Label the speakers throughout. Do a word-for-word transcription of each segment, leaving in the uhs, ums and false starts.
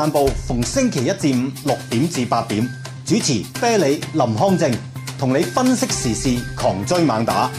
Speaker 1: 漫步逢星期一至五六點至八點，主持啤梨林康正，同你分析時事，狂追猛打。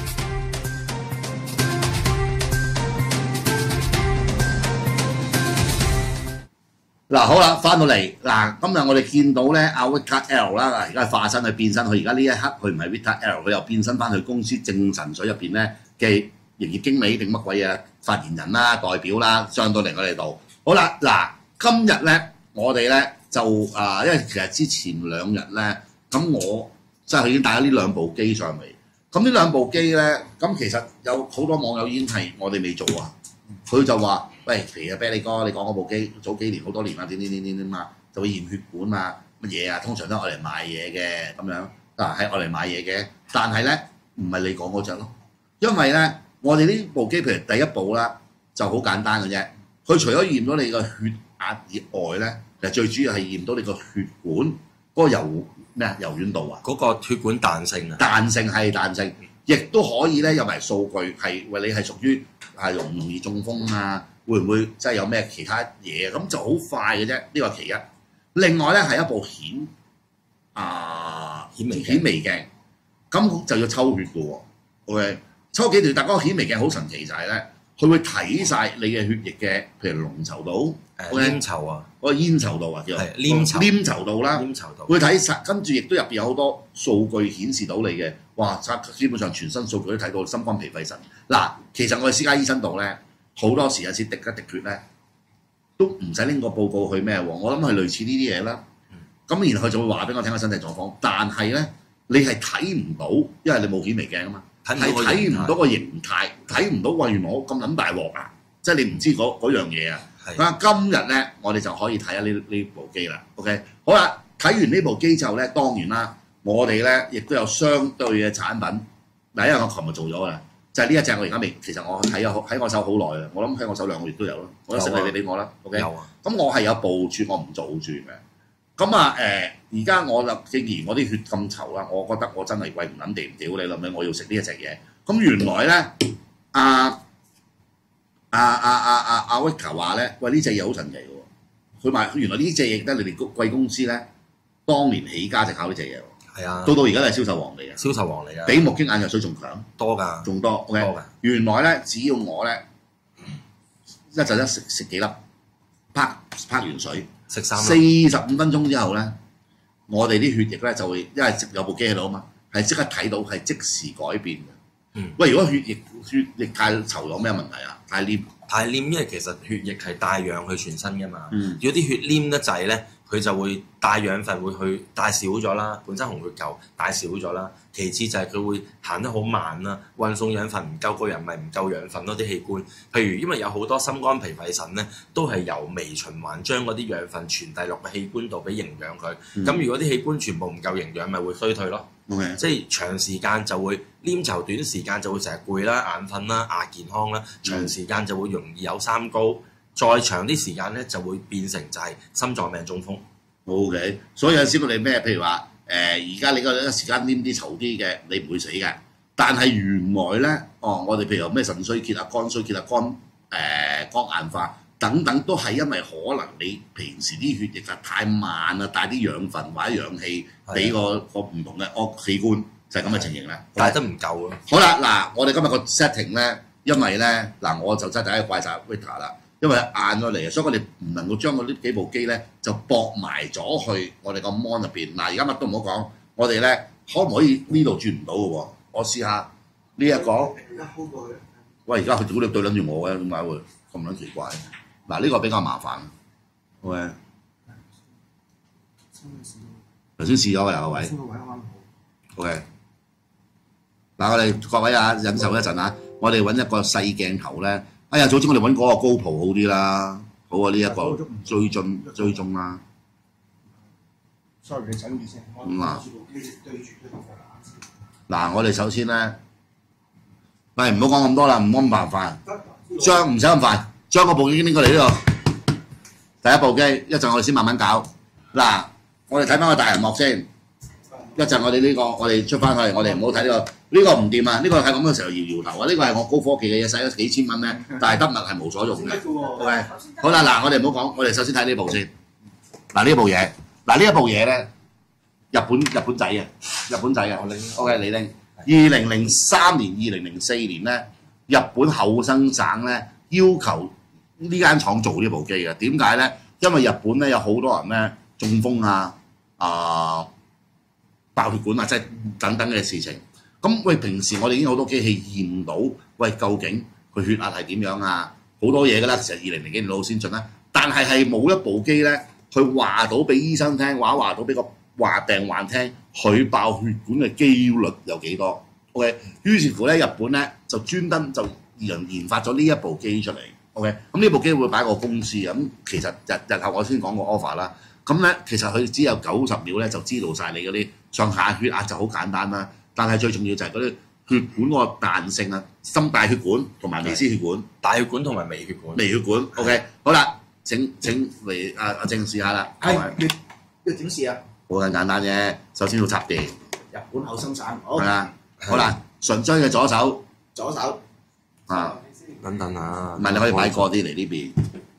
Speaker 2: 嗱好啦，翻到嚟嗱，今日我哋見到咧阿 Vita L 啦，而家化身去變身，佢而家呢一刻佢唔係 Vita L， 佢又變身翻去公司正神水入邊咧嘅營業經理定乜鬼嘢發言人啦、代表啦，上到嚟我哋度。好啦，嗱今日咧我哋咧就啊、呃，因為其實之前兩日咧，咁我即係佢已經帶咗呢兩部機上嚟。咁呢兩部機咧，咁其實有好多網友已經係我哋未做啊，佢就話。喂，肥啊啤梨哥，你講嗰部機早幾年好多年啦，點點點點點嘛，就會驗血管啊乜嘢啊，通常都係我嚟賣嘢嘅咁樣，啊係我嚟賣嘢嘅，但係咧唔係你講嗰隻咯，因為咧我哋呢部機譬如第一部啦就好簡單嘅啫，佢除咗驗到你個血壓以外咧，其實最主要係驗到你個血管嗰個柔咩啊柔軟度啊，
Speaker 3: 嗰個血管彈性啊，
Speaker 2: 彈性係彈性，亦都可以咧有埋數據係喂你係屬於係容唔容易中風啊？會唔會即係有咩其他嘢咁就好快嘅啫？呢個係其一。另外咧係一部顯啊顯微顯微鏡，咁就要抽血嘅喎。OK， 抽幾條，但嗰個顯微鏡好神奇就係咧，佢會睇晒你嘅血液嘅，譬如濃稠度、
Speaker 3: 誒黏稠啊，
Speaker 2: 嗰個煙稠度啊，叫
Speaker 3: 係黏稠
Speaker 2: 黏稠度啦，
Speaker 3: 黏稠度
Speaker 2: 會睇晒，跟住亦都入邊有好多數據顯示到你嘅，哇！基本上全身數據都睇到心肝脾肺腎。嗱，其實我哋私家醫生度咧。好多時有時滴一滴血咧，都唔使拎個報告去咩喎？我諗係類似呢啲嘢啦。咁、嗯、然後佢就會話俾我聽個身體狀況，但係咧你係睇唔到，因為你冇顯微鏡啊嘛，係睇唔到個形態，睇唔到話原來我咁撚大鑊啊！即係你唔知嗰樣嘢啊。咁今日咧，我哋就可以睇下呢呢部機啦。OK， 好啦，睇完呢部機之後咧，當然啦，我哋咧亦都有相對嘅產品。嗱，因為我琴日做咗啦。就係呢一隻，我而家未，其實我睇咗喺我手好耐啦。我諗喺我手兩個月都有咯。我都食你你俾我啦。OK。有啊。咁我係有部署，我唔做住嘅。咁啊誒，而家我就既然我啲血咁稠啦，我覺得我真係喂唔撚地唔屌你諗起，我要食呢一隻嘢。咁原來咧，阿阿阿阿阿阿 Vita 話咧，喂呢隻嘢好神奇嘅喎。佢賣原來呢隻嘢得你哋貴公司咧，當年起家就靠呢隻嘢。係啊，到到而家都係銷售王嚟嘅，銷售王嚟嘅，比目擊眼藥水仲強，多㗎，仲多。OK，多㗎。原來咧，只要我咧一陣一食食幾粒，拍拍完水，食三四十五分鐘之後咧，我哋啲血液咧就會，因為有部機喺度啊嘛，係即刻睇到係即時改變嘅。嗯。喂，如果血液血液太稠有咩問題啊？太黏，太黏，因為其實血液係帶氧去全身㗎嘛。嗯。如果啲血黏得滯咧，佢就會帶養分會去帶少咗啦，本身紅血球帶少咗啦。其次就係佢會行得好慢啦，運送養分唔夠，個人咪唔夠養分咯啲器官。譬如因為有好多心肝脾肺腎咧，都係由微循環將嗰啲養分傳遞落個器官度俾營養佢。咁、嗯、如果啲器官全部唔夠營養，咪會衰退咯。Okay. 即係長時間就會黏稠，短時間就會成日攰啦、眼瞓啦、亞健康啦。長時間就會容易有三高。再長啲時間咧，就會變成就係心臟病、中風。OK， 所以有陣時我哋咩，譬如話誒，而家你個時間黏啲稠啲嘅，你唔會死嘅。但係原來咧，哦，我哋譬如話咩腎衰竭啊、肝衰竭啊、肝誒、呃、肝硬化等等，都係因為可能你平時啲血液啊太慢啊，帶啲養分或者氧氣俾個個唔同嘅惡器官，就係咁嘅情形啦。帶得唔夠咯。好啦，嗱，我哋今日個 setting 咧，因為咧嗱，我就真係第一怪晒 Vita 啦。因為晏咗嚟啊，所以我哋唔能夠將嗰啲幾部機咧就駁埋咗去我哋個 mon 入邊。嗱，而家乜都唔好講，我哋咧可唔可以呢度轉唔到嘅喎？我試下呢一個。喂，而家佢屌你對撚住我嘅，點解會咁撚奇怪？嗱，呢個比較麻煩。OK。頭先試咗嘅有個位。OK。嗱，我哋各位啊，忍受一陣啊，我哋揾一個細鏡頭咧。哎呀，早知我哋揾嗰個高普好啲啦，好啊呢一個追蹤追蹤啦。sorry， 你整住先。咁啊，嗱，我哋首先咧，喂唔好講咁多啦，唔好咁麻煩，將唔使咁煩，將個部機拎過嚟呢度。第一部機，一陣我哋先慢慢搞。嗱，我哋睇翻個大銀幕先。一陣我哋呢個，我哋出翻去，我哋唔好睇呢個，呢個唔掂啊！呢個睇咁嘅時候搖搖頭啊！呢個係我高科技嘅嘢，使咗幾千蚊咧，但係得物係無所用嘅。OK， 好啦，嗱，我哋唔好講，我哋首先睇呢部先。 嗱呢部嘢，嗱呢一部嘢咧，日本日本仔嘅，日本仔嘅。
Speaker 3: 我拎
Speaker 2: OK， 你拎。二零零三年、二零零四年咧，日本厚生省咧要求呢間廠做呢部機嘅。點解咧？因為日本咧有好多人咧中風啊、啊、爆血管啊，即係等等嘅事情。咁喂，平時我哋已經好多機器驗到，喂，究竟佢血壓係點樣啊？好多嘢㗎啦，其實二零零幾年好先進啦，但係係冇一部機咧，去話到俾醫生聽，話話到俾個話病患聽，佢爆血管嘅機率有幾多 ？OK， 於是乎咧，日本咧就專登就研研發咗呢一部機出嚟。OK， 咁呢部機會擺個公司嘅，咁其實日日後我先講個 offer 啦。咁咧其實佢只有九十秒咧就知道晒你嗰啲上下血壓就好簡單啦。但係最重要就係嗰啲血管嗰個彈性啊，心大血管同埋微絲血管、
Speaker 3: 大血管同埋微血管。
Speaker 2: 微血管 OK， 好啦，請請嚟阿阿正試下啦。
Speaker 4: 係要要點試啊？
Speaker 2: 好簡簡單啫，首先要插電。
Speaker 4: 日本厚生省，好
Speaker 2: 係啦，好啦，純粹嘅左手
Speaker 4: 左手
Speaker 2: 啊，
Speaker 3: 等等啊，
Speaker 2: 唔係你可以擺過啲嚟呢邊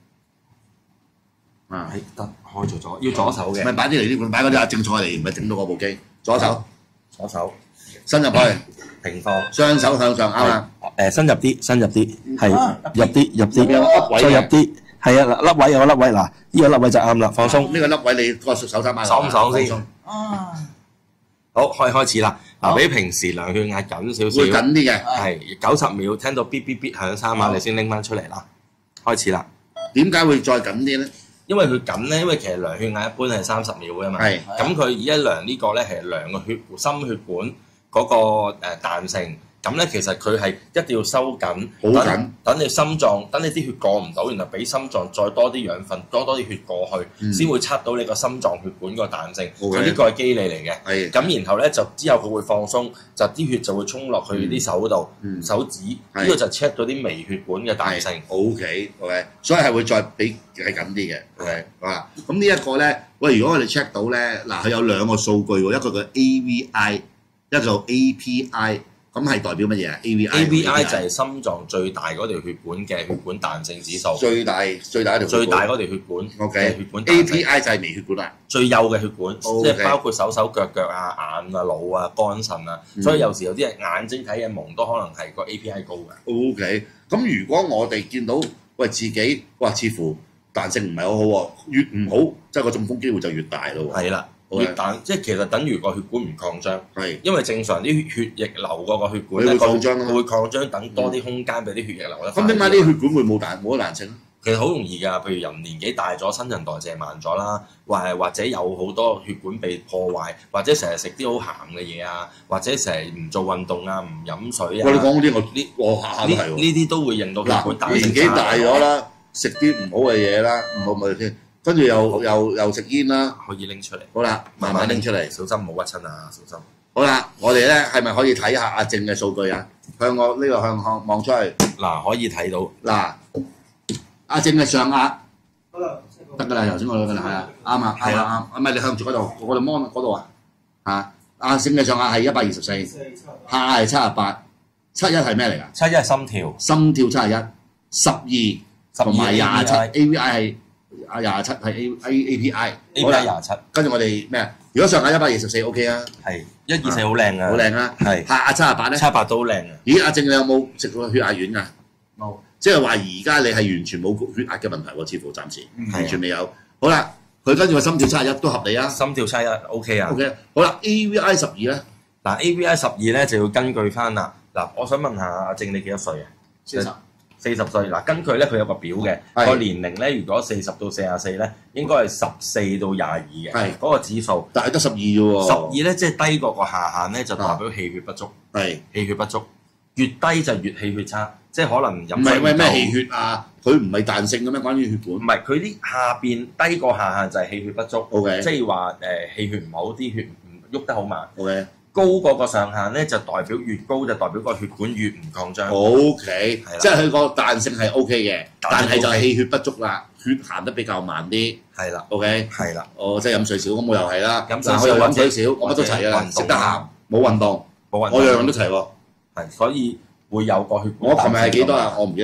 Speaker 2: 啊，
Speaker 3: 係得開咗咗，要左手嘅，
Speaker 2: 唔係擺啲嚟呢邊，擺嗰啲阿正坐嚟，唔係整到嗰部機。左手
Speaker 3: 左手
Speaker 2: 伸入去，
Speaker 3: 平放，
Speaker 2: 雙手向上啱啦。
Speaker 5: 誒伸入啲，伸入啲，係
Speaker 4: 啊
Speaker 5: 入啲，入啲，
Speaker 2: 有凹位
Speaker 5: 再入
Speaker 2: 嘅，
Speaker 5: 啲，係啊，嗱，粒位有個粒位，嗱，呢個粒位就啱啦，放鬆。
Speaker 2: 呢個粒位你個手手踭擺落去
Speaker 3: 爽唔爽先
Speaker 2: 放鬆
Speaker 4: 啊，
Speaker 3: 好，可以開始啦。嗱，
Speaker 4: 好
Speaker 3: 比平時量血壓緊少
Speaker 2: 會
Speaker 3: 少，
Speaker 2: 緊啲嘅。
Speaker 3: 係九十秒，聽到嗶嗶嗶響三下，
Speaker 4: 好
Speaker 3: 你先拎翻出嚟啦。開始啦，
Speaker 2: 點解會再緊啲咧？
Speaker 3: 因為佢緊咧，因為其實量血壓一般係三十秒嘅嘛。
Speaker 2: 係
Speaker 3: 咁佢而家量呢個咧係量個血心血管嗰個誒彈性。咁咧其實佢係一定要收緊，
Speaker 2: 好緊
Speaker 3: 等等你心臟，等你啲血過唔到，然後俾心臟再多啲養分，多多啲血過去，先、
Speaker 2: 嗯
Speaker 3: 會測到你個心臟血管個彈性。
Speaker 2: OK
Speaker 3: 佢呢個係機理嚟嘅。
Speaker 2: 係
Speaker 3: 咁然後咧就之後佢會放鬆，就啲血就會衝落去啲手度、
Speaker 2: 嗯
Speaker 3: 手指，
Speaker 2: 係
Speaker 3: 呢個就 check 到啲微血管嘅彈性。
Speaker 2: O K O K， 所以係會再比係緊啲嘅。O K 啊，咁呢一個咧，喂，如果我哋 check 到咧，嗱，佢有兩個數據喎，一個叫 A V I，一個叫 A P I。咁係代表乜嘢啊 ？A V I
Speaker 3: A V I 就係心臟最大嗰條血管嘅血管彈性指數，
Speaker 2: 最大最大一條
Speaker 3: 最大嗰條血管
Speaker 2: O
Speaker 3: 嘅
Speaker 2: K
Speaker 3: 血管
Speaker 2: A
Speaker 3: 彈
Speaker 2: P
Speaker 3: 性，
Speaker 2: I 就係微血管啦。
Speaker 3: 最幼嘅血管，即
Speaker 2: OK
Speaker 3: 係包括手手腳腳啊、眼啊、腦啊、肝腎啊，
Speaker 2: 嗯
Speaker 3: 所以有時有啲人眼睛睇嘢蒙都可能係個 A P I 高嘅。
Speaker 2: O K，咁如果我哋見到喂自己哇，似乎彈性唔係好好喎，越唔好，即係個中風機會就越大咯喎。
Speaker 3: 係啦，
Speaker 2: OK
Speaker 3: 越彈即係其實等於個血管唔擴張。
Speaker 2: 係
Speaker 3: 因為正常啲血液流過個血管
Speaker 2: 佢會
Speaker 3: 咧，
Speaker 2: 擴張啊嘛
Speaker 3: 佢會擴張，等多啲空間俾啲血液流得快
Speaker 2: 咁點解啲血管會冇彈冇得彈性咧？
Speaker 3: 其實好容易㗎，譬如人年紀大咗，新陳代謝慢咗啦，或係或者有好多血管被破壞，或者成日食啲好鹹嘅嘢啊，或者成日唔做運動啊，唔飲水啊，
Speaker 2: 我哋講嗰啲我
Speaker 3: 呢
Speaker 2: 我下下都
Speaker 3: 呢
Speaker 2: 係喎。
Speaker 3: 呢啲都會令到血管
Speaker 2: 嗱，
Speaker 3: 彈性差
Speaker 2: 年紀大咗啦，食啲唔好嘅嘢啦，唔好咪先，跟住又又又食煙啦，
Speaker 3: 可以拎出嚟，
Speaker 2: 好啦，慢慢拎出嚟。
Speaker 3: 小心唔好屈親啊，小心。
Speaker 2: 好啦，我哋咧係咪可以睇下阿正嘅數據啊？向我呢個向向望出去，
Speaker 3: 嗱，可以睇到
Speaker 2: 嗱，阿正嘅上壓
Speaker 4: 嗰度
Speaker 2: 得㗎啦，頭先我講㗎啦，係啊，啱啊，係啊，啱，唔係你向住嗰度，我哋 mon 嗰度啊，嚇，阿正嘅上壓係一百二十四，
Speaker 4: 四七
Speaker 2: 下係七十八，七一係咩嚟㗎？
Speaker 3: 七一係心跳，
Speaker 2: 心跳七十一，十二同埋廿七 A V I 係啊廿七係 A A A P I，
Speaker 3: A
Speaker 2: 好
Speaker 3: P
Speaker 2: 啦
Speaker 3: I 廿七，
Speaker 2: 跟住我哋咩啊？如果上下一百二十四 OK 啊，
Speaker 3: 係一二四好靚啊，
Speaker 2: 好靚啊，
Speaker 3: 係
Speaker 2: 下下七十八咧
Speaker 3: 七，八都好靚啊，
Speaker 2: 咦阿正你有冇食過血壓丸㗎？
Speaker 4: 冇，
Speaker 2: 即係話而家你係完全冇血壓嘅問題喎，似乎暫時
Speaker 4: 嗯
Speaker 2: 完全未有。好啦，佢跟住個心跳七十一都合理啊。
Speaker 3: 心跳七一 OK 啊。
Speaker 2: OK，好啦，A V I 十二咧，
Speaker 3: 嗱 A V I 十二咧就要根據翻啦。嗱，我想問下阿正你幾多歲啊？
Speaker 4: 四十
Speaker 3: 四十歲。嗱，根據咧佢有個表嘅，
Speaker 2: 係
Speaker 3: 個年齡咧，如果四十到四十四咧，應該係十四到廿二嘅。
Speaker 2: 係
Speaker 3: 嗰個指數。
Speaker 2: 但係得十二啫喎。
Speaker 3: 十二咧即係低過個下限咧，就代表氣血不足。
Speaker 2: 係
Speaker 3: 氣血不足，越低就越氣血差，即係可能
Speaker 2: 唔
Speaker 3: 飲水唔夠
Speaker 2: 係咩咩氣血啊？佢唔係彈性嘅咩？關於血
Speaker 3: 唔
Speaker 2: 管。
Speaker 3: 係佢啲下邊低過下限就係氣血不足。
Speaker 2: OK
Speaker 3: 即係話誒氣血唔好，啲血唔喐得好慢。
Speaker 2: OK
Speaker 3: 高過個上限咧，就代表越高就代表個血管越唔擴張。
Speaker 2: OK，
Speaker 3: 係啦
Speaker 2: 即係佢個彈性係 OK 嘅，
Speaker 3: 彈性
Speaker 2: 但係就係
Speaker 3: OK
Speaker 2: 氣血不足啦，血行得比較慢啲。
Speaker 3: 係啦，
Speaker 2: OK，
Speaker 3: 係啦，
Speaker 2: 我即係飲水少，咁我又係啦。
Speaker 3: 飲水少
Speaker 2: 嗱我又飲水
Speaker 3: 或者
Speaker 2: 少，我乜都齊啊，
Speaker 3: 或者
Speaker 2: 食得鹹，冇運動，
Speaker 3: 冇運動
Speaker 2: 我樣樣都齊喎。
Speaker 3: 係，所以會有個血管。
Speaker 2: 我琴日係幾多啊？？我唔記得咗。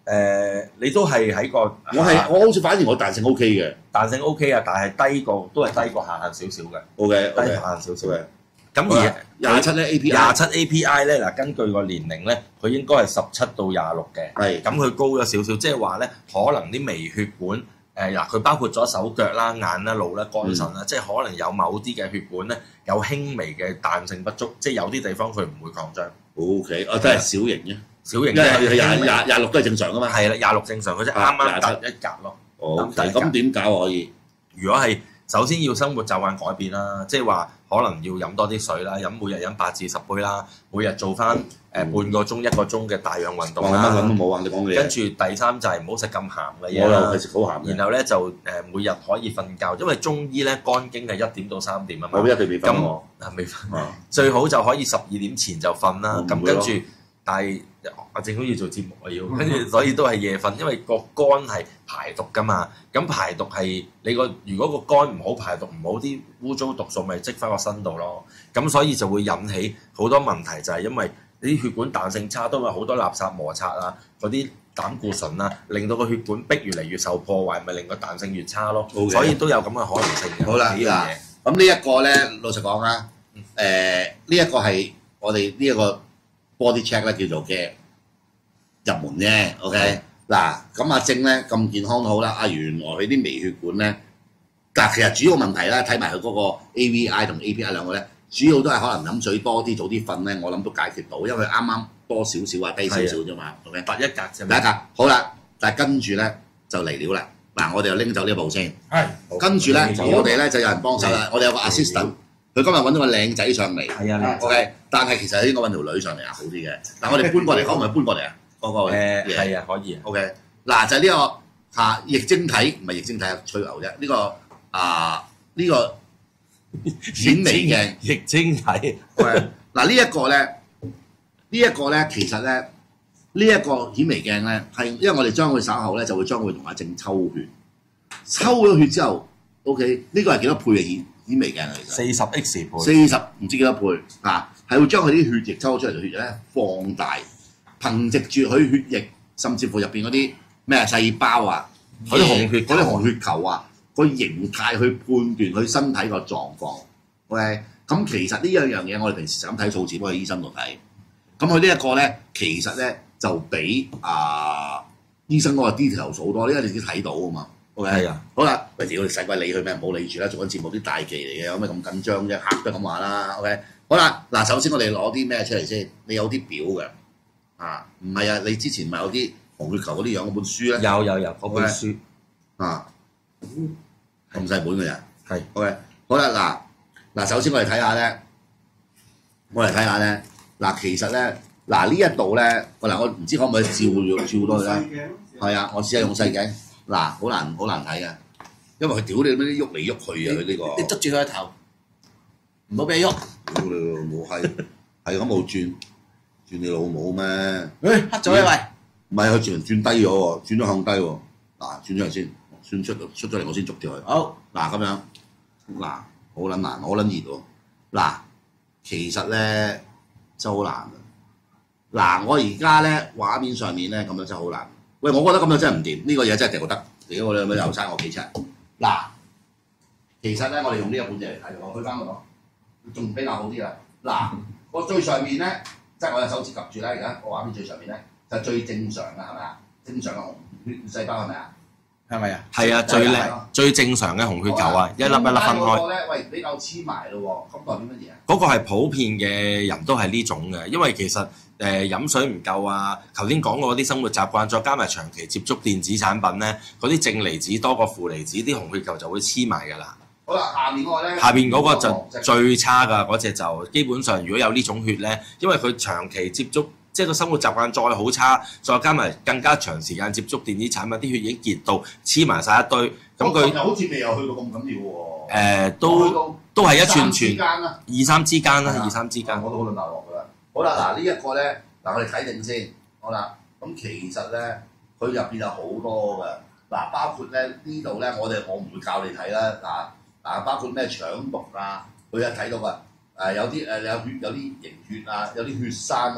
Speaker 3: 誒，你都係喺個
Speaker 2: 我係我好似反而我彈性 O K 嘅
Speaker 3: 彈性 O K 啊，但係低過都係低過下限少少嘅，
Speaker 2: ，O K
Speaker 3: 低過
Speaker 2: O
Speaker 3: 下限少少
Speaker 2: K。
Speaker 3: 嘅。咁而
Speaker 2: 廿七咧 A P I
Speaker 3: 廿七 A P I 咧嗱，根據個年齡咧，佢應該係十七到廿六嘅。
Speaker 2: 係
Speaker 3: 咁佢高咗少少，即係話咧，可能啲微血管誒嗱，佢、包括咗手腳啦、眼啦、腦啦、肝腎啦，
Speaker 2: 嗯
Speaker 3: 即係可能有某啲嘅血管咧有輕微嘅彈性不足，即係有啲地方佢唔會擴張。
Speaker 2: O K，我真係小型啫，
Speaker 3: 小型
Speaker 2: 因為
Speaker 3: 嘅
Speaker 2: 廿廿廿六都係正常噶嘛。
Speaker 3: 係啦，廿六正常，佢即係啱啱突一格咯。
Speaker 2: 哦，
Speaker 3: 咁
Speaker 2: 咁點搞可以？
Speaker 3: 如果係首先要生活習慣改變啦，即係話可能要飲多啲水啦，飲每日飲八至十杯啦，每日做翻誒半個鐘一個鐘嘅大量運動
Speaker 2: 我諗諗都
Speaker 3: 啦。
Speaker 2: 冇啊！你講嘅嘢，
Speaker 3: 跟住第三就係唔好食咁鹹嘅嘢
Speaker 2: 我又
Speaker 3: 啦
Speaker 2: 係。食好鹹嘅，
Speaker 3: 然後咧就誒每日可以瞓覺，因為中醫咧肝經係一點到三點啊嘛。
Speaker 2: 我一定未分我。
Speaker 3: 啊未瞓，
Speaker 2: 啊
Speaker 3: 最好就可以十二點前就瞓啦。
Speaker 2: 我唔會咯
Speaker 3: 咁跟住，但係我正好要做節目啊要，跟住所以都係夜瞓，因為個肝係排毒噶嘛。咁排毒係你個如果個肝唔好排毒唔好，啲污糟毒素咪積翻個身度咯。咁所以就會引起好多問題，就係因為啲血管彈性差，都有好多垃圾摩擦啊，嗰啲膽固醇啊，令到個血管壁越嚟越受破壞，咪令個彈性越差咯。
Speaker 2: OK
Speaker 3: 所以都有咁嘅可能性嘅。
Speaker 2: 好啦，
Speaker 3: 呢樣嘢。
Speaker 2: 咁呢一個咧，老實講啦，誒呢一個係我哋呢一個 body check 咧叫做嘅入門啫，OK。嗱，咁阿正咧咁健康都好啦，啊原來佢啲微血管咧，但其實主要問題咧，睇埋佢嗰個 A V I 同 A P I 兩個咧，主要都係可能飲水多啲，早啲瞓咧，我諗都解決到，因為啱啱多少少啊，低少少啫嘛，OK。
Speaker 3: 拔一格啫
Speaker 2: 第一格好啦，但係跟住咧就嚟料啦。嗱，我哋就拎走呢一步先。
Speaker 3: 係。
Speaker 2: 跟住咧，
Speaker 3: 拎走
Speaker 2: 我哋咧就有人幫手啦。我哋有個 assistant，佢今日揾咗個靚仔上嚟。
Speaker 3: 係啊，
Speaker 2: OK，但係其實應該揾條女上嚟啊，好啲嘅。嗱，我哋搬過嚟，可唔可以搬過嚟啊？嗰個
Speaker 3: 誒
Speaker 2: 嘢。
Speaker 3: 係啊，可以啊。
Speaker 2: OK，嗱就係呢個嚇液晶體，唔係液晶體啊，吹牛啫。呢個啊呢個顯微鏡。
Speaker 3: 液晶體。
Speaker 2: OK，嗱呢一個咧，呢一個咧其實咧。呢一個顯微鏡咧，係因為我哋將佢稍後咧就會將佢同阿正抽血，抽咗血之後 ，OK，呢個係幾多倍嘅顯顯微鏡啊？其實
Speaker 3: 四十 X 倍。
Speaker 2: 四十唔知幾多倍啊，係會將佢啲血液抽出嚟嘅血液咧放大，憑藉住佢血液，甚至乎入邊嗰啲咩細胞啊，
Speaker 3: 嗰啲紅血球
Speaker 2: 嗰啲紅血球啊，個形態去判斷佢身體個狀況。OK，咁其實呢兩樣嘢我哋平時就咁睇數字，幫佢醫生度睇。咁佢呢一個咧，其實咧。就比啊醫生嗰個 detail 好多，因為你先睇到啊嘛。OK，
Speaker 3: 係啊。
Speaker 2: 好啦，喂，屌你使鬼理佢咩？唔好理住啦，做緊節目啲大忌嚟嘅，有咩咁緊張啫？客都咁話啦。OK，好啦，嗱，首先我哋攞啲咩出嚟先？你有啲表嘅啊？唔係啊，你之前咪有啲紅血球嗰啲樣嗰本書咧？
Speaker 3: 有有有嗰本書
Speaker 2: 啊，咁細本嘅人
Speaker 3: 係。
Speaker 2: OK，好啦，嗱嗱，首先我哋睇下咧，我哋睇下咧，嗱，其實咧。嗱呢一度咧，嗱我唔知可唔可以照照到佢咧？係啊，我試下用細鏡。嗱，好難好難睇嘅，因為佢屌你咩喐嚟喐去啊！佢呢個
Speaker 4: 你捉住佢個頭，唔好俾佢喐。
Speaker 2: 屌你老母係係咁冇轉，轉你老母咩？
Speaker 4: 誒，黑咗啊喂！
Speaker 2: 唔係佢轉轉低咗喎，轉咗向低喎。嗱，轉咗嚟先，轉出出咗嚟我先捉掉佢。
Speaker 4: 好，
Speaker 2: 嗱咁樣，嗱好撚難，好撚熱喎。嗱，其實咧真係好難。嗱，我而家咧畫面上面咧咁樣真係好難。喂，我覺得咁樣真係唔掂，呢、這個嘢真係掉得。屌我哋咪又嘥我幾尺。嗱，其實咧我哋用呢一本嘢嚟睇，我推翻嗰個，仲比較好啲啦。嗱，我最上面咧，即係我隻手指及住咧，而家個畫面最上面咧就係、最正常嘅係咪啊？正常嘅紅血細胞係咪啊？係咪啊？
Speaker 3: 係啊，最靚最正常嘅紅血球啊，一粒一粒分開。
Speaker 2: 嗰個咧，喂比較黐埋咯喎，咁代表乜嘢啊？
Speaker 3: 嗰個係普遍嘅人都係呢種嘅，因為其實誒、呃、飲水唔夠啊，頭先講過嗰啲生活習慣，再加埋長期接觸電子產品咧，嗰啲正離子多過負離子，啲紅血球就會黐埋㗎啦。
Speaker 2: 好啦，下面嗰個咧，
Speaker 3: 下邊嗰個就最差㗎，嗰隻就基本上如果有呢種血咧，因為佢長期接觸。即係個生活習慣再好差，再加埋更加長時間接觸電子產品，啲血已經結到黐埋晒一堆。咁佢
Speaker 2: 又好似未有去到咁緊要喎。
Speaker 3: 誒都都係一串串
Speaker 2: 啦，
Speaker 3: 二三之間啦，二三之間。
Speaker 2: 我都好撚大鑊㗎啦。好啦，嗱呢一個咧，嗱我哋睇定先。好啦，咁其實咧，佢入邊有好多嘅。嗱，包括咧呢度咧，我哋我唔會教你睇啦。嗱嗱，包括咩腸毒啊，佢有睇到㗎。誒有啲誒有血有啲凝血啊，有啲血栓啊。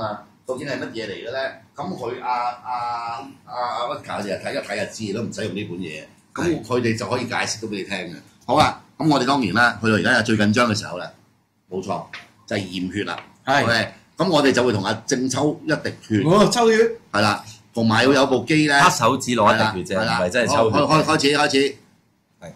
Speaker 2: 究竟係乜嘢嚟嘅咧？咁佢阿阿阿阿屈教就睇一睇就知，都唔使用呢本嘢。咁佢哋就可以解釋到俾你聽嘅。好啊，咁我哋當然啦，去到而家最緊張嘅時候咧，冇錯就係、是、驗血啦。
Speaker 4: 係
Speaker 2: ，OK，咁我哋就會同阿正抽一滴血。
Speaker 4: 哦，抽血。
Speaker 2: 係啦，同埋會有部機咧，
Speaker 3: 黑手指攞一滴血啫，唔係真係抽血。
Speaker 2: 開開開始開始。
Speaker 3: 係。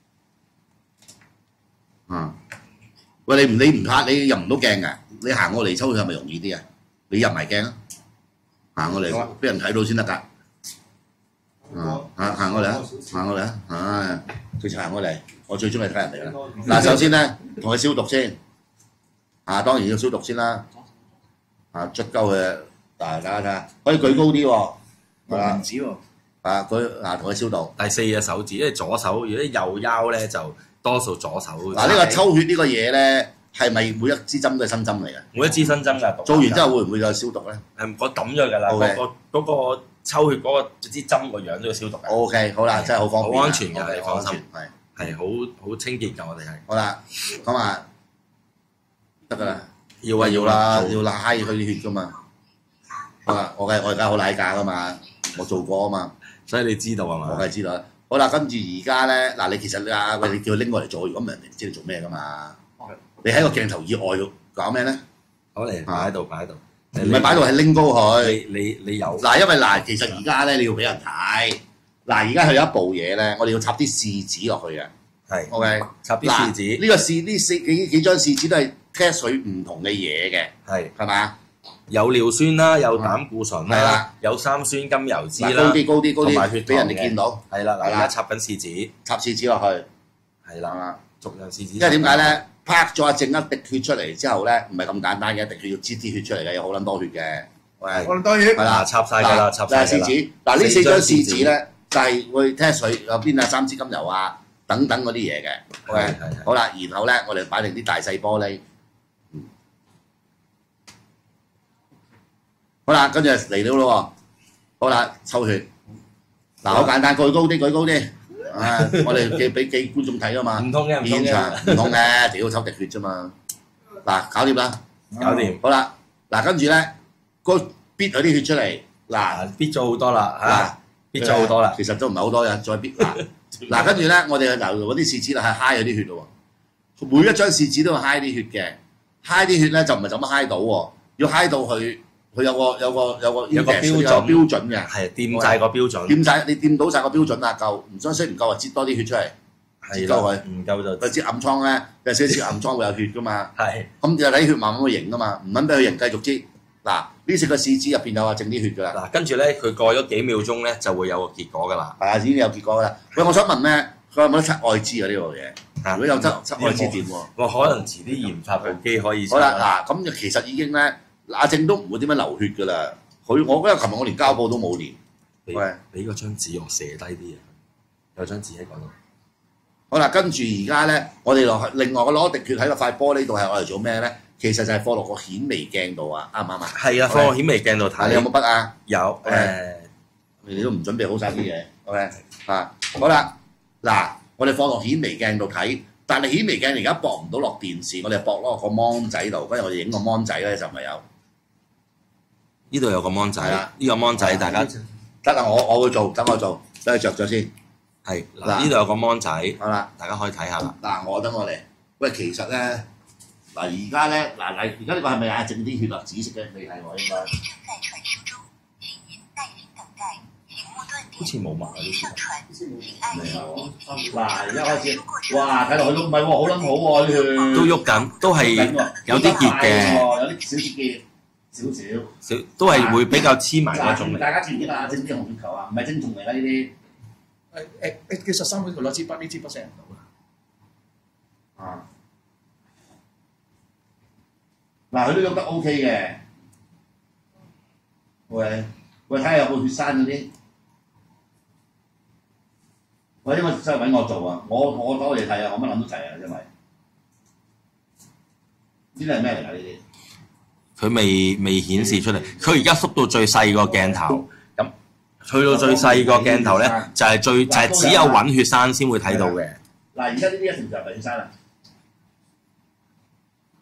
Speaker 2: 嗯。喂，你唔你唔怕，你入唔到鏡㗎？你行過嚟抽血係咪容易啲啊？你入埋鏡啊！行過嚟，俾人睇到先得㗎。啊，行行過嚟啊！行過嚟啊！唉，直情行過嚟，我最中意睇人哋啦。嗱，首先咧，同佢消毒先。啊，當然要消毒先啦。啊，捽鳩佢，大家睇下，可以舉高啲喎。係啦。唔止喎。啊，佢嗱同佢消毒。
Speaker 3: 第四隻手指，因為左手，如果右腰咧就多數左手。
Speaker 2: 嗱，呢個抽血呢個嘢咧，係咪每一支針都係新針嚟嘅？
Speaker 3: 每一支新針㗎。
Speaker 2: 做完之後會唔會再消毒咧？
Speaker 3: 誒，我抌咗㗎啦。嗰個嗰個抽血嗰個支針個樣都要消毒嘅。
Speaker 2: O K， 好啦，真係好方便。
Speaker 3: 好安全嘅，你放心。
Speaker 2: 係
Speaker 3: 係好好清潔㗎，我哋係。
Speaker 2: 好啦，咁啊得㗎啦。
Speaker 3: 要啊
Speaker 2: 要啦，要拉佢啲血㗎嘛。好啦，我梗係我而家好奶價㗎嘛，我做過啊嘛。
Speaker 3: 所以你知道係嘛？
Speaker 2: 我梗係知道啦。好啦，跟住而家咧，嗱你其實啊，喂你叫佢拎過嚟做，如果唔係人哋唔知你做咩㗎嘛。你喺個鏡頭以外搞咩咧？
Speaker 3: 好嚟擺喺度，擺喺度。
Speaker 2: 唔係擺到係拎高佢。
Speaker 3: 你你你有
Speaker 2: 嗱，因為嗱，其實而家咧你要俾人睇。嗱，而家佢有一部嘢咧，我哋要插啲試紙落去嘅。
Speaker 3: 係。
Speaker 2: OK。
Speaker 3: 插啲試紙。
Speaker 2: 呢個試呢四幾幾張試紙都係 test 佢唔同嘅嘢嘅。
Speaker 3: 係。
Speaker 2: 係嘛？
Speaker 3: 有尿酸啦，有膽固醇
Speaker 2: 係啦，
Speaker 3: 有三酸甘油脂啦，
Speaker 2: 高啲高啲高啲，
Speaker 3: 同埋血
Speaker 2: 俾人哋見到。
Speaker 3: 係啦，嗱，而家插緊試紙，
Speaker 2: 插試紙落去。
Speaker 3: 係啦，逐樣試紙。
Speaker 2: 因為點解咧？拍咗阿正一滴血出嚟之後咧，唔係咁簡單嘅，一滴血要擠啲血出嚟嘅，有好撚多血嘅。喂，
Speaker 4: 好撚多血。
Speaker 2: 係啦，
Speaker 3: 插晒㗎啦，插晒㗎啦。
Speaker 2: 試紙，嗱呢四張試紙咧，就係會 test 佢有邊啊三支甘油啊等等嗰啲嘢嘅。OK，好啦，然後咧我哋擺定啲大細玻璃。好啦，跟住嚟到咯喎。好啦，抽血。嗱，好簡單，舉高啲，舉高啲。啊！我哋嘅俾幾觀眾睇啊嘛，
Speaker 3: 唔通嘅，唔通
Speaker 2: 嘅，現場唔通嘅，屌抽滴血啫嘛。嗱，搞掂啦，
Speaker 3: 搞掂。
Speaker 2: 好啦，嗱跟住咧，個逼咗啲血出嚟，嗱，
Speaker 3: 逼咗好多啦，嚇，逼咗好多啦。
Speaker 2: 其實都唔係好多嘅，再逼嗱，嗱跟住咧，我哋嗱嗰啲試紙係揩咗啲血咯喎，每一張試紙都要揩啲血嘅，揩啲血咧就唔係就咁揩到喎，要揩到佢。佢有個有個有個
Speaker 3: 有個標準
Speaker 2: 標準嘅，
Speaker 3: 係掂晒個標準，
Speaker 2: 掂晒你掂到晒個標準啦，夠唔相識唔夠啊，擠多啲血出嚟，
Speaker 3: 係啦，唔夠就
Speaker 2: 佢擠暗瘡咧，有少少暗瘡會有血噶嘛，
Speaker 3: 係，
Speaker 2: 咁就睇血慢慢會凝噶嘛，唔肯俾佢凝繼續擠。嗱，呢四個試紙入邊有話剩啲血噶啦。
Speaker 3: 嗱，跟住咧佢過咗幾秒鐘咧就會有個結果噶啦。
Speaker 2: 係啊，已經有結果噶啦。喂，我想問咧，佢有冇得測愛滋啊呢個嘢？如果有測測愛滋點喎？
Speaker 3: 我可能遲啲研發部機可以。
Speaker 2: 好啦，嗱咁就其實已經咧，阿正都唔會點樣流血噶啦。佢我因為琴日我連膠布都冇連，
Speaker 3: 喂，俾嗰張紙我寫低啲啊，有張紙喺嗰度。
Speaker 2: 好啦，跟住而家咧，我哋落另外我攞滴血喺個塊玻璃度係我嚟做咩咧？其實就係放落個顯微鏡度啊，啱唔啱啊？
Speaker 3: 係啊，放落顯微鏡度睇。
Speaker 2: 你有冇筆啊？
Speaker 3: 有誒，
Speaker 2: 你都唔準備好晒啲嘢 ，OK 啊？好啦，嗱，我哋放落顯微鏡度睇，但係顯微鏡而家駁唔到落電視，我哋駁落個芒仔度，跟住我哋影個芒仔咧就咪有。
Speaker 3: 呢度有個芒仔，呢個芒仔大家
Speaker 2: 得啦，我我會做，等我做，等佢着咗先。
Speaker 3: 係嗱，呢度有個芒仔，
Speaker 2: 好啦，
Speaker 3: 大家可以睇下啦。
Speaker 2: 嗱，我等我嚟。喂，其實咧，嗱而家咧，嗱嗱而家呢個係咪啊？剩啲血啊，紫色嘅未睇我應該。
Speaker 3: 好似冇埋呢啲。
Speaker 2: 嗱，而家開始，哇！睇落去都唔係喎，好撚好喎啲血。
Speaker 3: 都喐緊，都係有啲結嘅，
Speaker 2: 有啲少少結。少少，
Speaker 3: 少都係會比較黐埋嗰種嚟。
Speaker 2: 大家知唔知啊？精子紅血球啊，唔係精蟲嚟㗎呢啲。
Speaker 6: 誒誒誒，其實三本佢攞支筆，呢支筆寫唔到
Speaker 2: 啊！嗱，佢都喐得 OK 嘅。喂喂，睇下有冇血栓嗰啲。喂，因為真係揾我做啊！我我攞嚟睇啊！我乜諗都齊啊！因為呢啲係咩嚟㗎？呢啲？
Speaker 3: 佢未未顯示出嚟，佢而家縮到最細個鏡頭，咁去到最細個鏡頭咧，就係最就係只有揾血栓先會睇到嘅。
Speaker 2: 嗱，而家呢啲一成就係血栓啦。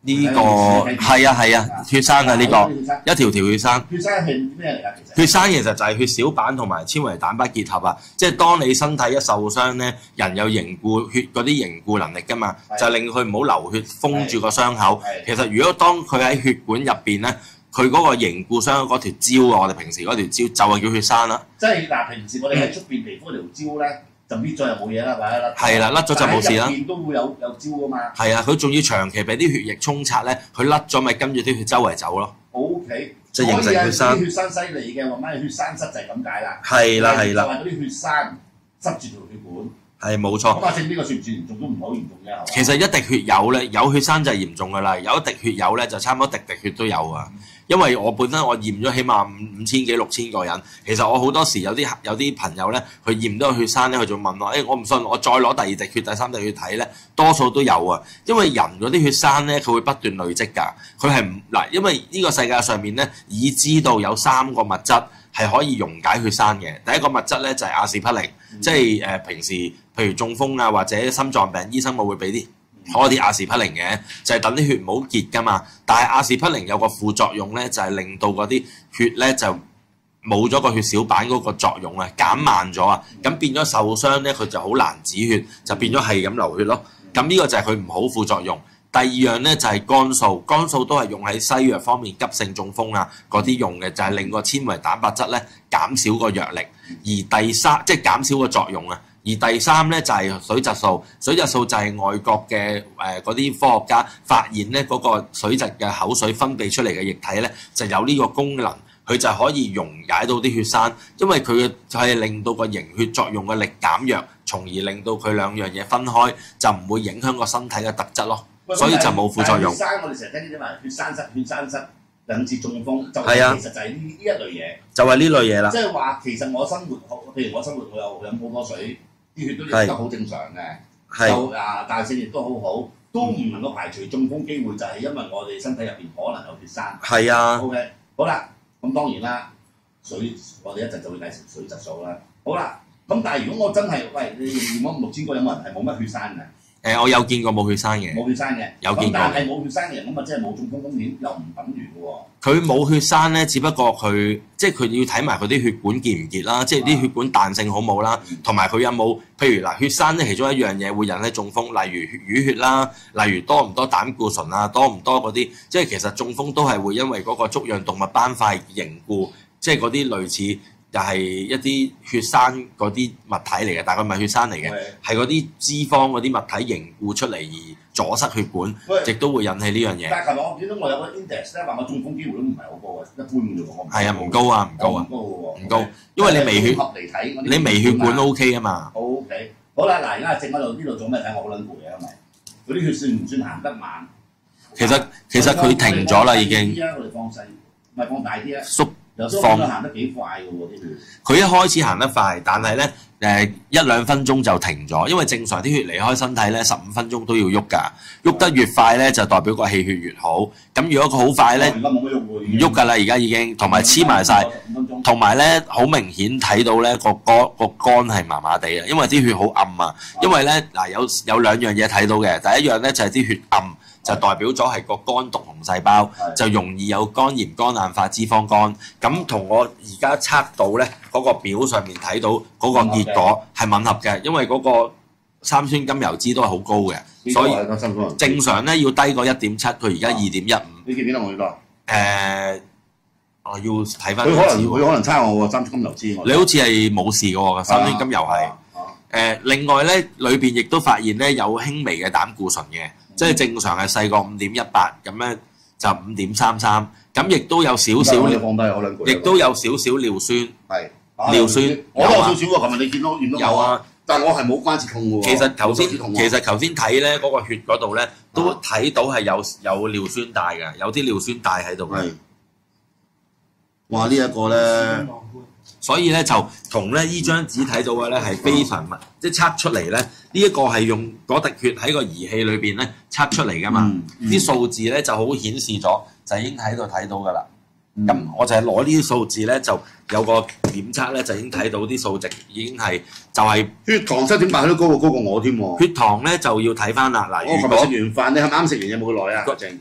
Speaker 3: 呢個係啊係啊，血栓啊呢個一條條血栓。
Speaker 2: 血栓係咩嚟㗎？其實
Speaker 3: 血栓其實就係血小板同埋纖維蛋白結合啊，即係當你身體一受傷咧，人有凝固血嗰啲凝固能力㗎嘛，就令佢唔好流血封住個傷口。其實如果當佢喺血管入邊咧，佢嗰個凝固傷嗰條膠啊，我哋平時嗰條膠就係叫血栓啦。
Speaker 2: 即係嗱，平時我哋喺出邊皮膚條膠咧。就搣咗就冇嘢啦，或者
Speaker 3: 係啦，甩咗就冇事啦。
Speaker 2: 入邊都會有有焦噶嘛。係
Speaker 3: 啊，佢仲要長期俾啲血液沖刷咧，佢甩咗咪跟住啲血周圍走咯。
Speaker 2: O K，
Speaker 3: 就形成血栓。
Speaker 2: 血栓犀利嘅，話咩血栓塞就係咁解啦。
Speaker 3: 係啦係啦。
Speaker 2: 就係嗰啲血栓塞住條血管。
Speaker 3: 係冇錯。
Speaker 2: 咁啊，正呢個算唔算嚴重都唔係好嚴重嘅係嘛？
Speaker 3: 其實一滴血有咧，有血栓就係嚴重噶啦，有一滴血有咧就差唔多滴滴血都有啊。因為我本身我驗咗起碼五五千幾六千個人，其實我好多時有啲有啲朋友咧，佢驗到個血栓咧，佢就問我：誒、欸、我唔信，我再攞第二滴血、第三滴血睇咧，多數都有啊。因為人嗰啲血栓咧，佢會不斷累積㗎。佢係唔嗱，因為呢個世界上面咧，已知道有三個物質係可以溶解血栓嘅。第一個物質咧就係阿士匹靈，嗯、即係誒、呃、平時譬如中風啊或者心臟病，醫生咪會俾啲。開啲阿士匹靈嘅，就係、是、等啲血唔好結㗎嘛。但係阿士匹靈有個副作用咧，就係、是、令到嗰啲血咧就冇咗個血小板嗰個作用啊，減慢咗啊。咁變咗受傷咧，佢就好難止血，就變咗係咁流血咯。咁呢個就係佢唔好副作用。第二樣咧就係、是、肝素，肝素都係用喺西藥方面急性中風啊嗰啲用嘅，就係、是、令個纖維蛋白質咧減少個藥力。而第三即係減少個作用啊。而第三咧就係、是、水質素，水質素就係外國嘅誒嗰啲科學家發現咧嗰、那個水質嘅口水分泌出嚟嘅液體咧就有呢個功能，佢就可以溶解到啲血栓，因為佢就係令到個凝血作用嘅力減弱，從而令到佢兩樣嘢分開，就唔會影響個身體嘅特質咯，所以就冇副作用。
Speaker 2: 血栓我哋成日聽啲話血栓塞、血栓塞引致中風，就係、啊、其實就係呢呢一類嘢，
Speaker 3: 就係呢類嘢啦。
Speaker 2: 即係話其實我生活好，譬如我生活我又飲好多水。啲血都流得好正常嘅，就啊大性亦都好好，都唔能夠排除中風機會，就係因為我哋身體入邊可能有血栓。係啊。O K， 好啦，咁當然啦，水我哋一陣就會介紹水質素啦。好啦，咁但係如果我真係喂你驗咗六千個有冇人係冇乜血栓嘅？誒、呃，我有見過冇血栓嘅。冇血栓嘅。有見過。但係冇血栓嘅人咁啊，即係冇中風風險，又唔等於嘅喎。佢冇血栓咧，只不過佢即係佢要睇埋佢啲血管結唔結啦，即係啲血管彈性好冇啦，同埋佢有冇譬如嗱血栓咧，其中一樣嘢會引起中風，例如淤血啦，例如多唔多膽固醇啊，多唔多嗰啲，即係其實中風都係會因為嗰個粥樣動脈斑塊凝固，即係嗰啲類似。就係一啲血栓嗰啲物體嚟嘅，但係佢唔係血栓嚟嘅，係嗰啲脂肪嗰啲物體凝固出嚟而阻塞血管，亦都會引起呢樣嘢。但係琴日我見到我有個 index 咧，話我中風機會都唔係好高嘅，一般嘅啫喎。係啊，唔高啊，唔高啊，唔高，因為你微血，你微血管 O K 啊嘛。O K， 好啦，嗱，而家正喺度呢度做咩睇我好撚攰嘅，因為嗰啲血算唔算行得慢？其實其實佢停咗啦已經。我哋放細，唔係放大啲啊。縮。放行得幾快嘅喎啲血，佢一開始行得快，但係咧誒一兩分鐘就停咗，因為正常啲血離開身體咧十五分鐘都要喐㗎，喐得越快咧就代表個氣血越好。咁如果佢好快咧，而家冇乜喐喎，唔喐㗎啦，而家已經同埋黐埋晒，同埋咧好明顯睇到咧個肝個肝係麻麻地啊，因為啲血好暗啊。因為咧嗱有有兩樣嘢睇到嘅，第一樣咧就係啲血暗。就代表咗係個肝毒紅細胞，就容易有肝炎、肝硬化、脂肪肝。咁同我而家測到咧嗰個表上面睇到嗰個結果係吻合嘅，因為嗰個三酸甘油脂都係好高嘅，所以正常咧要低過一點七，佢而家二點一五。你記唔記得我幾多？誒，我要睇翻。佢可能佢可能差我喎，三酸甘油脂。你好似係冇事嘅喎，三酸甘油係。誒，另外咧裏邊亦都發現咧有輕微嘅膽固醇嘅。即係正常係細過五點一八，咁咧就五點三三，咁亦都有少少，亦都有少少尿酸，係尿酸，我都有少少喎。琴日你見到驗到有啊，但係我係冇關節痛喎。其實頭先其實頭先睇咧嗰個血嗰度咧，都睇到係有有尿酸帶嘅，有啲尿酸帶喺度。係，哇！呢一個咧，所以咧就同咧依張紙睇到嘅咧係非常密，即係測出嚟咧。呢一個係用嗰滴血喺個儀器裏邊咧測出嚟噶嘛，啲、嗯嗯、數字咧就好顯示咗，就已經喺度睇到噶啦。咁、嗯、我就係攞呢啲數字咧，就有個檢測咧，就已經睇到啲數值已經係就係、是、血糖七點八都高過高過我添喎。血糖咧就要睇翻啦。嗱，如果食完飯你係啱食完嘢冇耐啊？誒、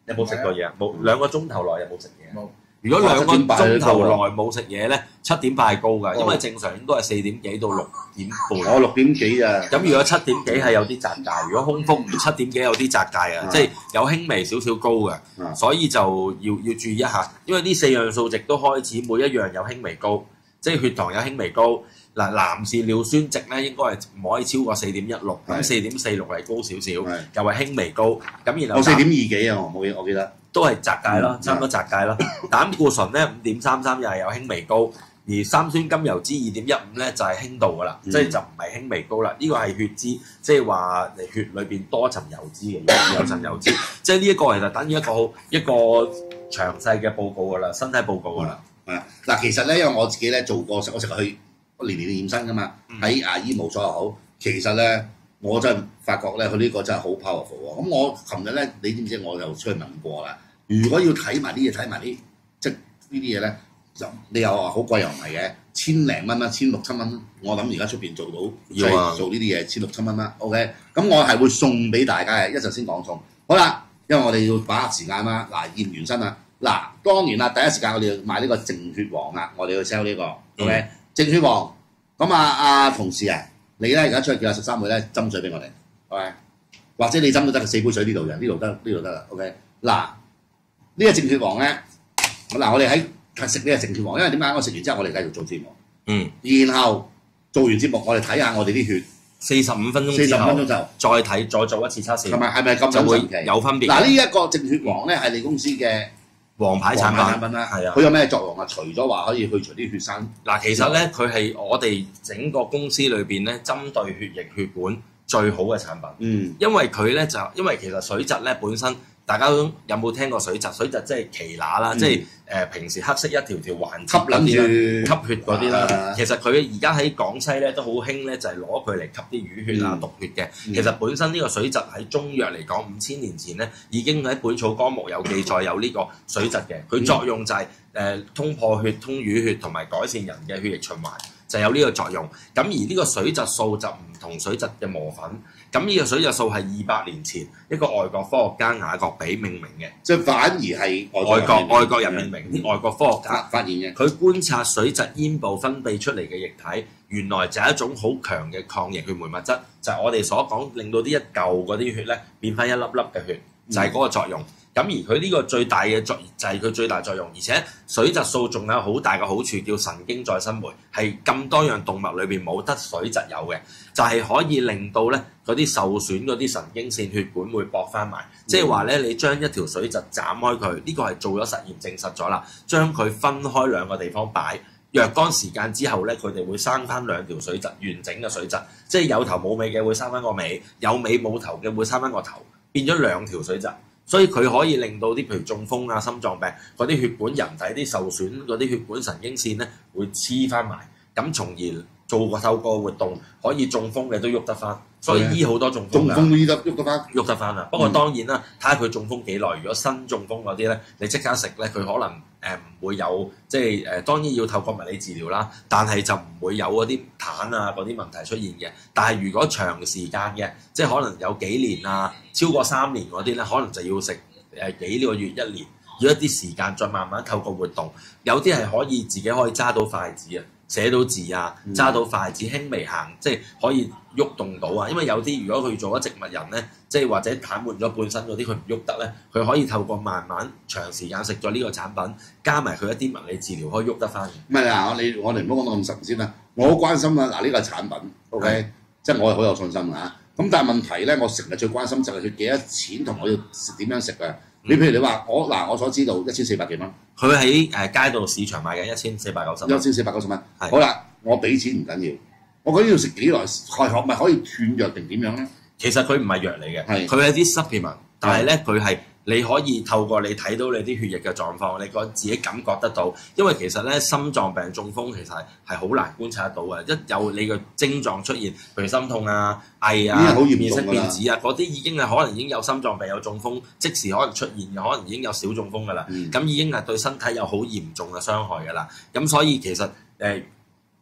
Speaker 3: 有冇食過嘢啊？冇，兩個鐘頭內有冇食嘢？
Speaker 6: 冇。
Speaker 3: 如果兩個鐘頭內
Speaker 2: 哇
Speaker 3: 冇食嘢咧，七點八係高㗎，因為正常應該係四點幾到六點半。
Speaker 2: 我六點幾啊。
Speaker 3: 咁如果七點幾係有啲窄界，如果空腹七點幾有啲窄界啊，即係有輕微少少高嘅，
Speaker 2: 啊
Speaker 3: 所以就要要注意一下，因為呢四樣數值都開始每一樣有輕微高，即係血糖有輕微高。嗱，男士尿酸值咧應該係唔可以超過四點一六，咁四點四六係高少少，又係輕微高。咁然後
Speaker 2: 我四點二幾啊，我冇我記得。
Speaker 3: 都係窄界咯，差唔多窄界咯。膽固醇咧五點三三又係有輕微高，而三酸甘油脂二點一五咧就係輕度㗎啦，即係就唔係輕微高啦。呢個係血脂，即係話你血裏邊多層油脂嘅，有層油脂。即係呢一個其實等於一個好一個詳細嘅報告㗎啦，身體報告㗎啦。
Speaker 2: 係嗱，其實咧，因為我自己咧做過，我成日去年年驗身㗎嘛，喺牙醫無所又好，其實咧。我真係發覺咧，佢呢個真係好 powerful 喎。咁我琴日咧，你知唔知我就出去問過啦？如果要睇埋啲嘢，睇埋啲即係呢啲嘢咧，就你又話好貴又唔係嘅，千零蚊啦，千六七蚊。我諗而家出邊做到
Speaker 3: 要啊，
Speaker 2: 做呢啲嘢千六七蚊啦。OK，咁我係會送俾大家嘅，一陣先講送。好啦，因為我哋要把握時間啦。嗱，驗完身啦，嗱當然啦，第一時間我哋要買呢個淨血黃啊，我哋要 sell 呢個 OK，淨血黃。咁啊，阿同事啊。你咧而家出去叫阿十三妹咧斟水俾我哋，OK？或者你斟都得，四杯水呢度嘅，呢度得，呢度得啦 ，OK？嗱，呢個淨血黃咧，嗱我哋喺食呢個淨血黃，因為點解？我食完之後我哋繼續做節目，
Speaker 3: 嗯，
Speaker 2: 然後做完節目我哋睇下我哋啲血，
Speaker 3: 四十五分鐘
Speaker 2: 四十五分鐘就
Speaker 3: 再睇再做一次測試，
Speaker 2: 係咪係咪咁
Speaker 3: 就會
Speaker 2: 神奇？
Speaker 3: 有分別。
Speaker 2: 嗱呢一個淨血黃咧係你公司嘅
Speaker 3: 黃牌產品，
Speaker 2: 產品啦，
Speaker 3: 係啊。
Speaker 2: 佢有咩作用啊？除咗話可以去除啲血栓，
Speaker 3: 嗱，其實咧佢係我哋整個公司裏邊咧針對血液血管最好嘅產品，
Speaker 2: 嗯，
Speaker 3: 因為佢咧就因為其實水蛭咧本身大家都有冇聽過水蛭？水蛭即係奇乸啦，
Speaker 2: 嗯、
Speaker 3: 即係誒、呃、平時黑色一條條環
Speaker 2: 吸撚住
Speaker 3: 吸血嗰啲啦。
Speaker 2: 啊、
Speaker 3: 其實佢而家喺廣西咧都好興咧，就係攞佢嚟吸啲淤血啊、
Speaker 2: 嗯、
Speaker 3: 毒血嘅。
Speaker 2: 嗯、
Speaker 3: 其實本身呢個水蛭喺中藥嚟講，五千年前咧已經喺《本草綱目》有記載有呢個水蛭嘅。佢作用就係、是、誒、呃、通破血、通淤血同埋改善人嘅血液循環，就有呢個作用。咁而呢個水蛭素就唔同水蛭嘅磨粉。咁呢個水蛭素係二百年前一個外國科學家雅各比命名嘅，
Speaker 2: 即係反而係
Speaker 3: 外國外國人命名，啲、嗯、外國科學家
Speaker 2: 發現嘅。
Speaker 3: 佢觀察水蛭咽部分泌出嚟嘅液體，原來就係一種好強嘅抗凝血酶物質，就係、是、我哋所講令到啲一嚿嗰啲血咧變翻一粒粒嘅血，就係、是、嗰個作用。咁、嗯、而佢呢個最大嘅作就係佢最大作用，而且水蛭素仲有好大嘅好處，叫神經再生酶，係咁多樣動物裏邊冇得水蛭有嘅，就係、是、可以令到咧嗰啲受損嗰啲神經線血管會駁翻埋，即係話咧你將一條水蛭斬開佢，呢、這個係做咗實驗證實咗啦，將佢分開兩個地方擺，若干時間之後咧，佢哋會生翻兩條水蛭，完整嘅水蛭，即係有頭冇尾嘅會生翻個尾，有尾冇頭嘅會生翻個頭，變咗兩條水蛭。所以佢可以令到啲譬如中風啊、心臟病嗰啲血管、人體啲受損嗰啲血管神經線咧會黐翻埋，咁從而做個透過活動可以中風嘅都喐得翻，所以醫好多中風。
Speaker 2: 中風都醫得喐得翻，
Speaker 3: 喐得翻啦。不過當然啦，睇下佢中風幾耐。如果新中風嗰啲咧，你即刻食咧，佢可能誒唔、呃、會有即係誒、呃，當然要透過物理治療啦，但係就唔會有嗰啲癱啊嗰啲問題出現嘅。但係如果長時間嘅，即係可能有幾年啊，超過三年嗰啲咧，可能就要食誒、呃、幾個月一年，要一啲時間再慢慢透過活動。有啲係可以自己可以揸到筷子啊。寫到字啊，揸到筷子，輕微行，即係可以喐動到啊！因為有啲如果佢做咗植物人咧，即係或者癱瘓咗半身嗰啲，佢唔喐得咧，佢可以透過慢慢長時間食咗呢個產品，加埋佢一啲物理治療，可以喐得翻。
Speaker 2: 唔係啊！我你我哋唔好講到咁實先啦。我好關心啊！嗱，呢個係產品 ，OK，即係我係好有信心啊！咁但係問題咧，我成日最關心就係佢幾多錢同我要點樣食啊！你譬如你話我嗱，我所知道一千四百幾蚊，
Speaker 3: 佢喺誒街道市場賣緊一千四百九十蚊，
Speaker 2: 一千四百九十蚊。好啦，我俾錢唔緊要，我究竟要食幾耐？係可咪可以斷藥定點樣咧？
Speaker 3: 其實佢唔係藥嚟嘅，
Speaker 2: 係
Speaker 3: 佢係啲 supplement，但係咧佢係你可以透過你睇到你啲血液嘅狀況，你覺自己感覺得到。因為其實咧心臟病中風其實係係好難觀察得到嘅，一有你嘅症狀出現，譬如心痛啊、翳啊、面色變紫啊，嗰啲已經係可能已經有心臟病有中風，即時可能出現嘅，可能已經有小中風㗎啦。咁、嗯、已經係對身體有好嚴重嘅傷害㗎啦。咁所以其實誒。呃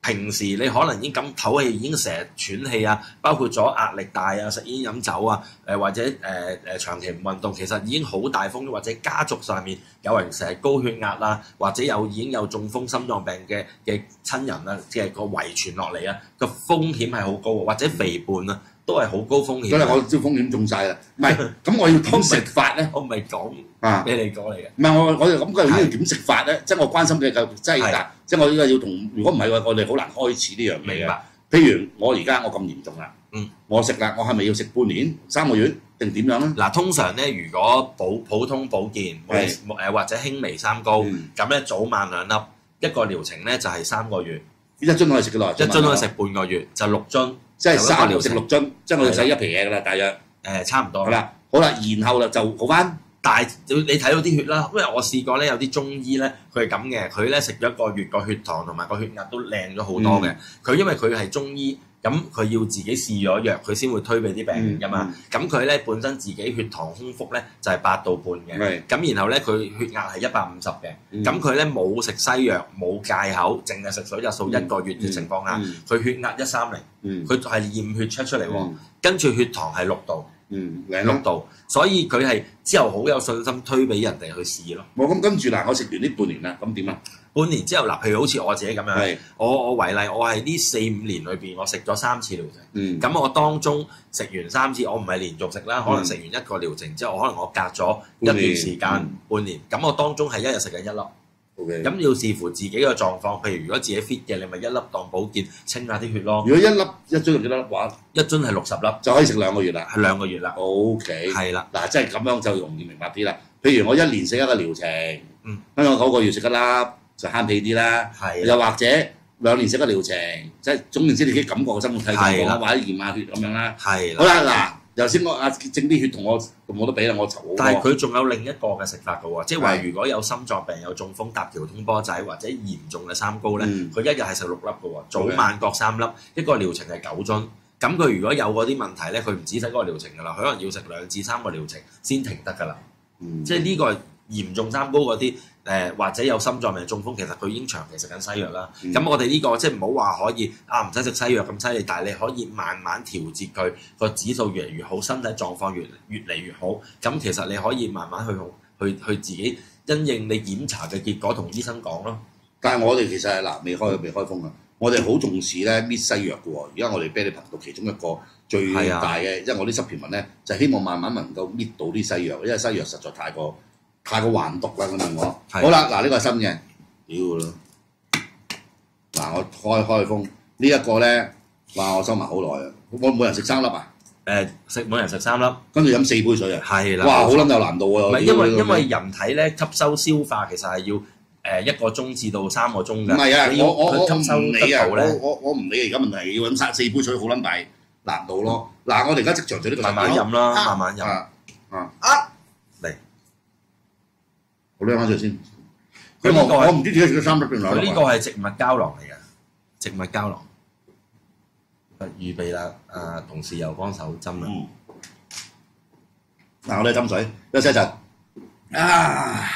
Speaker 3: 平時你可能已經咁唞氣，已經成日喘氣啊，包括咗壓力大啊、食煙飲酒啊，誒、呃、或者誒誒、呃、長期唔運動，其實已經好大風險，或者家族上面有人成日高血壓啊，或者有已經有中風、心臟病嘅嘅親人啊，即係個遺傳落嚟啊，個風險係好高啊，或者肥胖啊，都係好高風險。
Speaker 2: 所以我招風險中晒啦。唔係，咁我要點食法咧？
Speaker 3: 我唔係講
Speaker 2: 啊，
Speaker 3: 俾你講嚟嘅。
Speaker 2: 唔係我我哋咁究竟要點食法咧？即係我關心嘅就即係嗱，即係我依家要同，如果唔係嘅，我哋好難開始呢樣嘢嘅。
Speaker 3: 明白。
Speaker 2: 譬如我而家我咁嚴重啦，
Speaker 3: 嗯，
Speaker 2: 我食啦，我係咪要食半年、三個月定點樣咧？
Speaker 3: 嗱，通常咧，如果普普通保健，
Speaker 2: 係
Speaker 3: 誒或者輕微三高，
Speaker 2: 嗯
Speaker 3: 咁咧早晚兩粒，一個療程咧就係三個月，
Speaker 2: 一樽可以食幾耐？
Speaker 3: 一樽可以食半個月，就六樽，
Speaker 2: 即係三
Speaker 3: 療
Speaker 2: 食六樽，即係我哋使一皮嘢㗎啦，大約。
Speaker 3: 誒差唔多
Speaker 2: 好。啦，好啦，然後啦就好翻。
Speaker 3: 但係你睇到啲血啦，因為我試過咧，有啲中醫咧，佢係咁嘅，佢咧食咗一個月個血糖同埋個血壓都靚咗好多嘅。佢、因為佢係中醫，咁佢要自己試咗藥，佢先會推俾啲病人㗎嘛。咁佢咧本身自己血糖空腹咧就係八度半嘅，咁然後咧佢血壓係一百五十嘅，咁佢咧冇食西藥，冇戒口，淨係食水質素一個月嘅情況下，佢、血壓一三零，佢係驗血 check 出嚟喎，跟住血糖係六度。
Speaker 2: 嗯，
Speaker 3: 六度，所以佢係之後好有信心推俾人哋去試咯。
Speaker 2: 冇咁跟住嗱，我食完呢半年啦，咁點啊？
Speaker 3: 半年之後嗱，譬如好似我自己咁樣
Speaker 2: 係，
Speaker 3: 我我為例，我係呢四五年裏邊，我食咗三次療程。
Speaker 2: 嗯，
Speaker 3: 咁我當中食完三次，我唔係連續食啦，可能食完一個療程之後，可能我隔咗一段時間
Speaker 2: 嗯
Speaker 3: 半年，咁我當中係一日食緊一粒。
Speaker 2: OK。
Speaker 3: 咁要視乎自己嘅狀況，譬如如果自己 fit 嘅，你咪一粒當保健清下啲血咯。
Speaker 2: 如果一粒一樽用幾多粒話，
Speaker 3: 一樽係六十粒，
Speaker 2: 就可以食兩個月啦。
Speaker 3: 係兩個月啦。
Speaker 2: OK。
Speaker 3: 係啦，
Speaker 2: 嗱，即係咁樣就容易明白啲啦。譬如我一年食一個療程，
Speaker 3: 嗯，
Speaker 2: 跟住我九個月食一粒，就慳皮啲啦。
Speaker 3: 係啦
Speaker 2: 又或者兩年食一個療程，即係總言之，你自己感覺嘅生活體狀況啦，
Speaker 3: 係啦
Speaker 2: 或者驗下血咁樣啦。
Speaker 3: 係
Speaker 2: 好
Speaker 3: 啦。
Speaker 2: 啦，嗱，頭先我啊整啲血同我同我都俾啦，我籌好
Speaker 3: 但係
Speaker 2: 多。
Speaker 3: 佢仲有另一個嘅食法嘅喎，即係話
Speaker 2: 係
Speaker 3: 如果有心臟病、有中風、搭橋通波仔或者嚴重嘅三高咧，
Speaker 2: 嗯
Speaker 3: 佢、一日係食六粒嘅喎，早晚各三粒，一個療程係九樽。咁佢如果有嗰啲問題咧，佢唔止食嗰個療程㗎啦，佢可能要食兩至三個療程先停得㗎啦。
Speaker 2: 嗯
Speaker 3: 即係呢個嚴重三高嗰啲誒，或者有心臟病、中風，其實佢已經長期食緊西藥啦。咁、
Speaker 2: 嗯
Speaker 3: 我哋呢、個即係唔好話可以啊，唔使食西藥咁犀利，但係你可以慢慢調節佢個指數越嚟越好，身體狀況越越嚟越好。咁其實你可以慢慢去去去自己因應你檢查嘅結果同醫生講咯。
Speaker 2: 但係我哋其實係嗱未開未開封啊！我哋好重視咧搣西藥嘅喎。而家我哋啤梨頻道其中一個最大嘅，因為我啲濕片文咧就係希望慢慢能夠搣到啲西藥，因為西藥實在太過太過患毒啦咁樣我。好啦，嗱呢個係新嘅，屌啦！嗱我開開封呢一個咧，哇我收埋好耐啊！我每人食三粒啊，
Speaker 3: 誒食每人食三粒，
Speaker 2: 跟住飲四杯水啊！
Speaker 3: 係啦。
Speaker 2: 哇，好撚有難度喎！
Speaker 3: 唔係因為
Speaker 2: 屌
Speaker 3: 因為人體咧吸收消化其實係要誒一個鐘至到三個鐘㗎。
Speaker 2: 唔係啊，
Speaker 3: 你要
Speaker 2: 我我我唔
Speaker 3: 佢吸收
Speaker 2: 理啊，我
Speaker 3: 得到咧，
Speaker 2: 我我唔理而家問題要飲晒四杯水好撚大難度咯。嗱，我哋而家即場做呢個
Speaker 3: 慢慢飲啦，慢慢飲。
Speaker 2: 啊啊
Speaker 4: 啊！
Speaker 3: 嚟，
Speaker 2: 我拎翻出先。
Speaker 3: 佢呢個係
Speaker 2: 我我唔知自己食咗三粒定兩粒啊。
Speaker 3: 佢呢個係植物膠囊嚟嘅，植物膠囊。預備啦，啊同事又幫手斟啦。
Speaker 2: 嗯。嗱，我哋斟水，休息一陣。啊！